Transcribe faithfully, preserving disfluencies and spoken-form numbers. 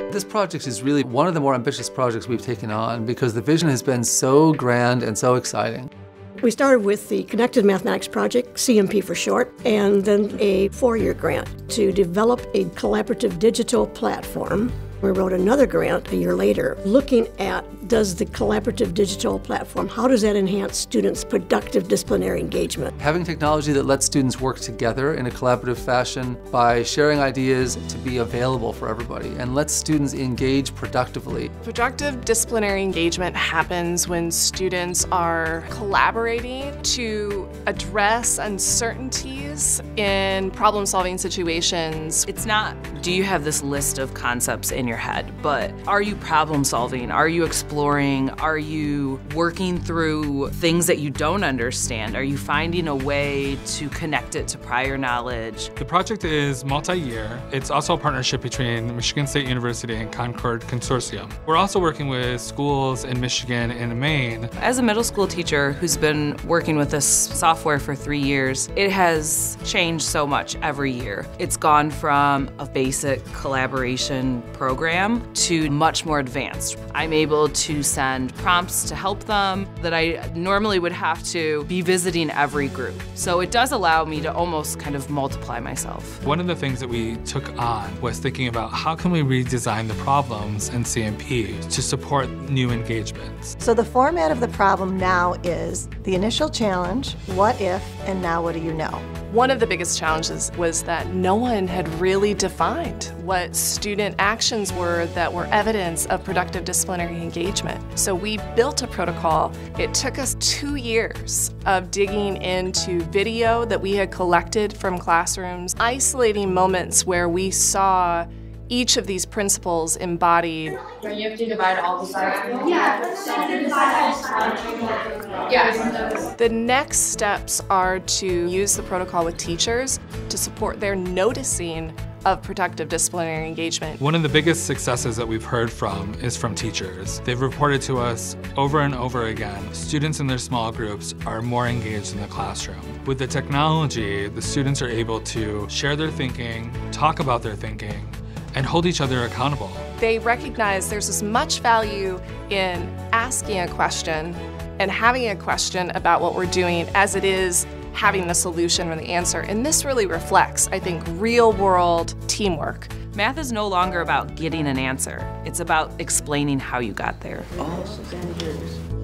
This project is really one of the more ambitious projects we've taken on because the vision has been so grand and so exciting. We started with the Connected Mathematics Project, C M P for short, and then a four-year grant to develop a collaborative digital platform. We wrote another grant a year later looking at, does the collaborative digital platform, how does that enhance students' productive disciplinary engagement? Having technology that lets students work together in a collaborative fashion by sharing ideas to be available for everybody and lets students engage productively. Productive disciplinary engagement happens when students are collaborating to address uncertainties in problem-solving situations. It's not, do you have this list of concepts in your head, but are you problem solving? Are you exploring? Are you working through things that you don't understand? Are you finding a way to connect it to prior knowledge? The project is multi-year. It's also a partnership between Michigan State University and Concord Consortium. We're also working with schools in Michigan and Maine. As a middle school teacher who's been working with this software for three years, it has changed so much every year. It's gone from a basic collaboration program to much more advanced. I'm able to send prompts to help them that I normally would have to be visiting every group. So it does allow me to almost kind of multiply myself. One of the things that we took on was thinking about how can we redesign the problems in C M P to support new engagements. So the format of the problem now is the initial challenge, what if, and now what do you know? One of the biggest challenges was that no one had really defined what student actions were that were evidence of productive disciplinary engagement. So we built a protocol. It took us two years of digging into video that we had collected from classrooms, isolating moments where we saw each of these principles embodied. So you have to divide all the sides? Yeah. Yeah. The next steps are to use the protocol with teachers to support their noticing of productive disciplinary engagement. One of the biggest successes that we've heard from is from teachers. They've reported to us over and over again, students in their small groups are more engaged in the classroom. With the technology, the students are able to share their thinking, talk about their thinking, and hold each other accountable. They recognize there's as much value in asking a question and having a question about what we're doing as it is having the solution or the answer. And this really reflects, I think, real-world teamwork. Math is no longer about getting an answer. It's about explaining how you got there. Oh, Susanne, yours.